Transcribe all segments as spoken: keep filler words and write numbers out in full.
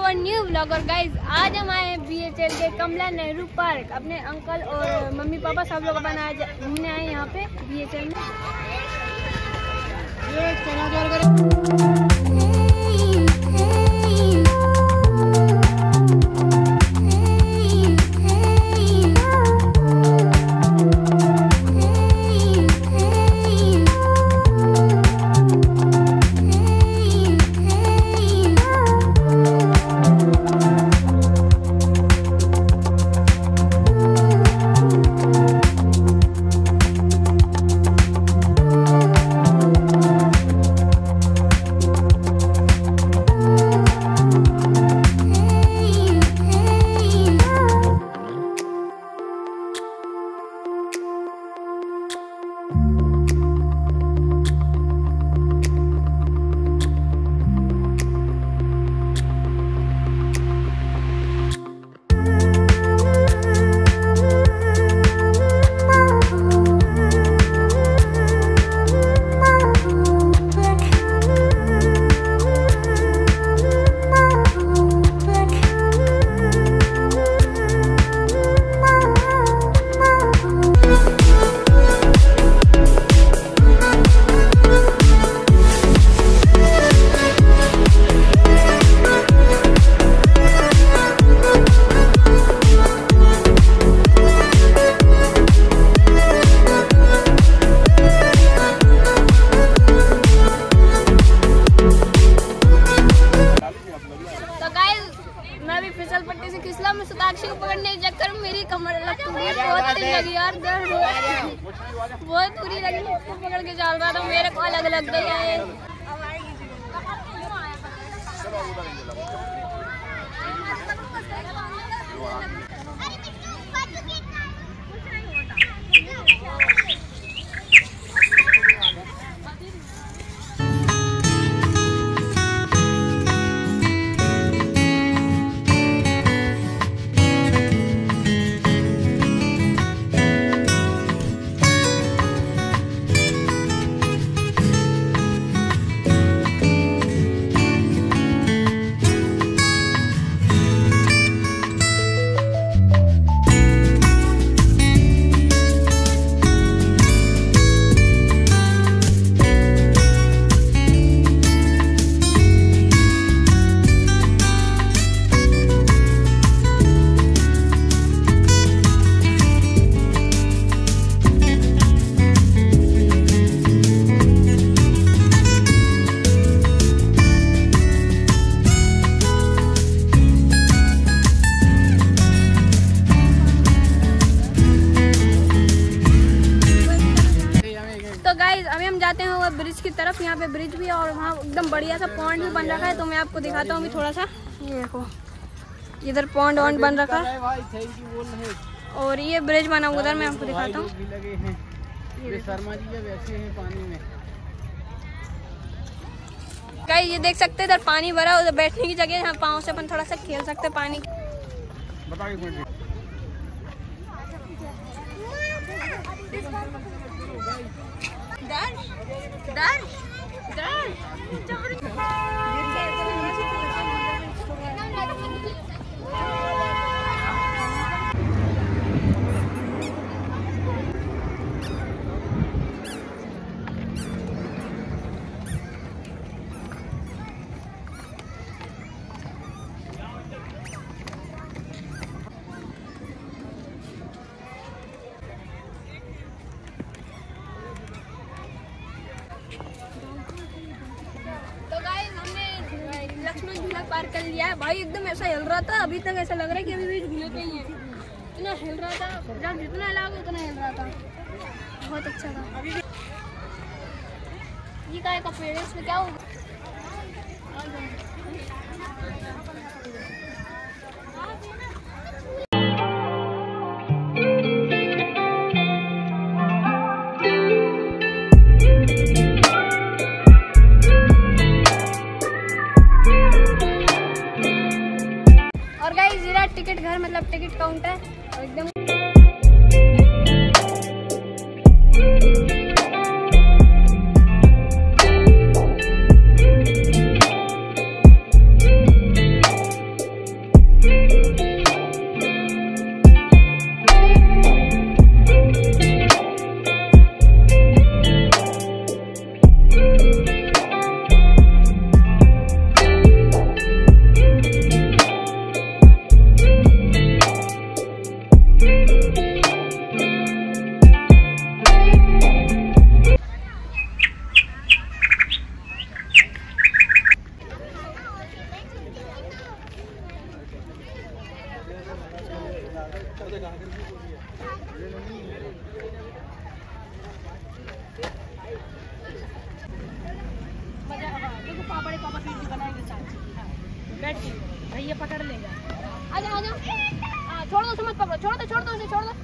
अवर new vlog. और guys आज हम आए हैं बी एच एल के कमला नेहरू पार्क। अपने अंकल और मम्मी पापा सब लोग अपन आए घूमने आए यहाँ पे बी एच एल में। फिसल पट्टी से खिसला में सुताक्षी को पकड़ने के चक्कर में मेरी कमर लग टूटी। बहुत तेज लगी यार, दर्द बहुत बुरी लगी। उसको पकड़ के चल रहा था, मेरे को अलग लग गया है। अभी हम जाते हैं वो ब्रिज की तरफ। यहाँ पे ब्रिज भी है और वहाँ एकदम बढ़िया सा पॉन्ड भी बन रखा है। तो मैं आपको दिखाता हूँ भी थोड़ा सा। ये देखो इधर पॉन्ड वॉन्ड बन रखा है और ये ब्रिज बना उधर मैं आपको दिखाता हूँ। गाइस ये देख सकते हैं इधर पानी भरा, उधर बैठने की जगह यहाँ पाँव से अपन थोड़ा सा खेल सकते हैं पानी। Dad, Dad, Dad, लक्ष्मण झूला पार कर लिया है भाई। एकदम ऐसा हिल रहा था, अभी तक ऐसा लग रहा है कि अभी भी झूले पे ही है। इतना हिल रहा था, जब जितना हिला उतना हिल रहा था। बहुत अच्छा था। ये काय का पेड़ है, इसमें क्या होगा? टिकट घर मतलब टिकट काउंटर एकदम बैठ के भैया पकड़ लेगा। आजा आजा, हाँ छोड़ दो, समझ पकड़ो, छोड़ दो छोड़ दो उसे, छोड़ दो।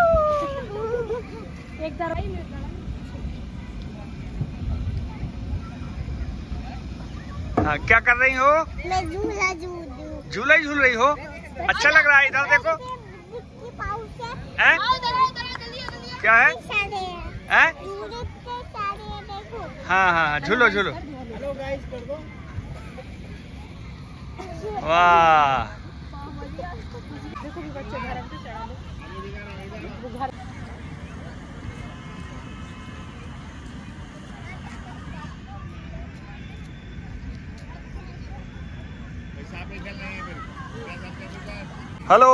एक दवाई में हाँ, क्या कर रही हो? मैं झूला झूल झूला झूल रही हो? अच्छा लग रहा है, इधर देखो। हैं? क्या है? हैं? हाँ हाँ, झूलो झूलो। वाह, हेलो।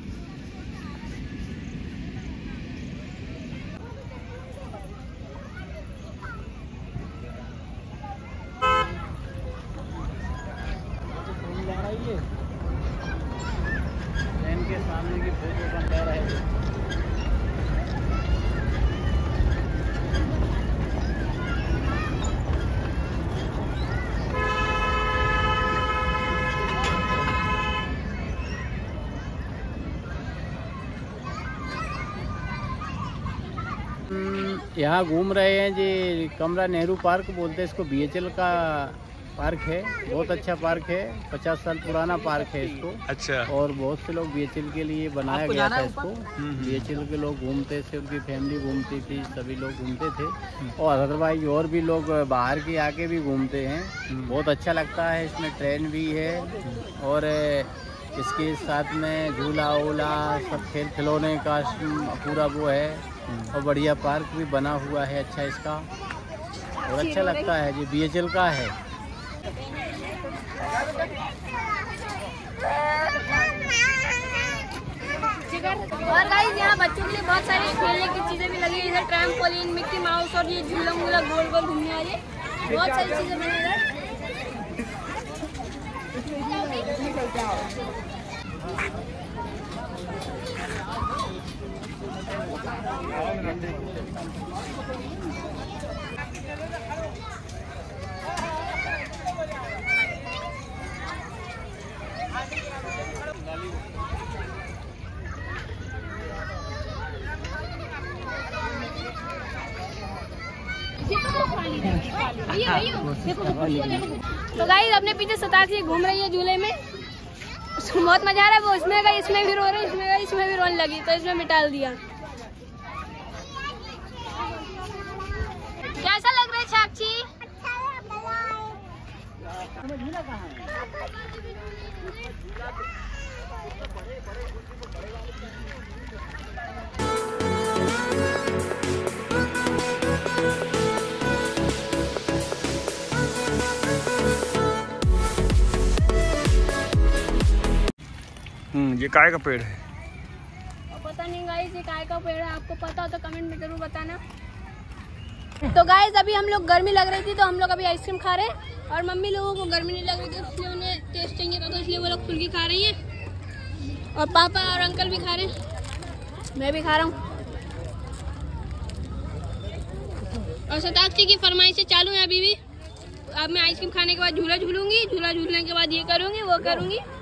ट्रेन के सामने की फोटो बन रहा है। यहाँ घूम रहे हैं जी, कमला नेहरू पार्क बोलते हैं इसको, बी एच एल का पार्क है। बहुत अच्छा पार्क है, पचास साल पुराना पार्क है इसको। अच्छा। और बहुत से लोग बी एच एल के लिए बनाया गया था इसको। बी एच एल के लोग घूमते थे, उनकी फैमिली घूमती थी, सभी लोग घूमते थे। और अदरवाइज और भी लोग बाहर के आके भी घूमते हैं। बहुत अच्छा लगता है। इसमें ट्रेन भी है और इसके साथ में झूला वूला सब खेल खिलौने का पूरा वो है। और बढ़िया पार्क भी बना हुआ है अच्छा इसका, और अच्छा लगता है जी, बी एच एल का है। और गाइस यहाँ बच्चों के लिए बहुत सारी खेलने की चीजें भी लगी है, इधर ट्रैम्पोलिन, मिक्की माउस और ये झूला मूला गोल गोल घूमने वाले बहुत सारी चीजें बनी इधर। तो गाइस अपने पीछे शताक्षी घूम रही है झूले में, उसको बहुत मजा आ रहा है। वो इसमें गई, इसमें भी रो रही, इसमें गई, इसमें भी रोने लगी, तो इसमें मिटाल दिया। कैसा लग रहा है साक्षी? हम्म, ये काय का पेड़ है? पता नहीं गाइस ये काय का पेड़ है, आपको पता हो तो कमेंट में जरूर बताना। तो गाइस अभी हम लोग, गर्मी लग रही थी तो हम लोग अभी आइसक्रीम खा रहे हैं, और मम्मी लोगों को गर्मी नहीं लग रही थी इसलिए उन्हें टेस्ट चाहिए था, तो इसलिए वो लोग फुल्की खा रही हैं, और पापा और अंकल भी खा रहे हैं, मैं भी खा रहा हूँ। और शताक्षी की फरमाइशें चालू है अभी भी। अब मैं आइसक्रीम खाने के बाद झूला झूलूंगी, झूला झूलने के बाद ये करूँगी वो करूँगी।